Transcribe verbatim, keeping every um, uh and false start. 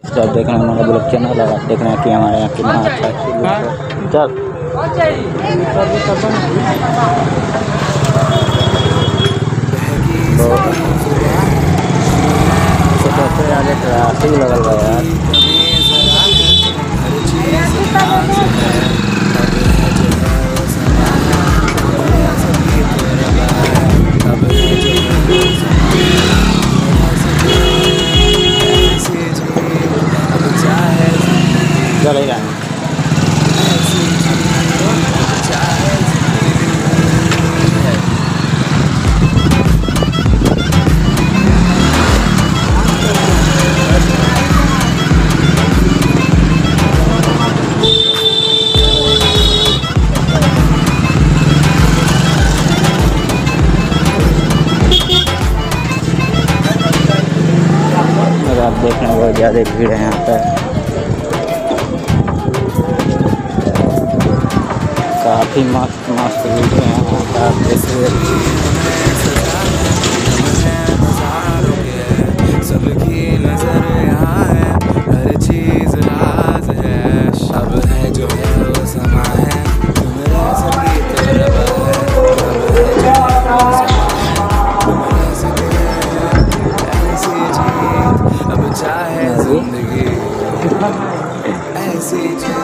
तो आप देख रहे हैं हमारा ब्लॉग चैनल और आप देख रहे हैं कि हमारे यहाँ कितना अच्छा है। चल सबसे आगे ट्रैफिक लगल बा यार। चलेगा आप देख रहे हैं बहुत ज़्यादा भीड़ है यहाँ पर। काफ़ी मस्त मस्त वीडियो है यहाँ पर आप देख सबकी नजर यहाँ है, हर चीज राज है। अब है जो है वो समा है, तुम्हारा सभी तरफ है। अब है जो है वो समा है, तुम्हारा सभी ऐसी जीत। अब चाहे जिंदगी ऐसी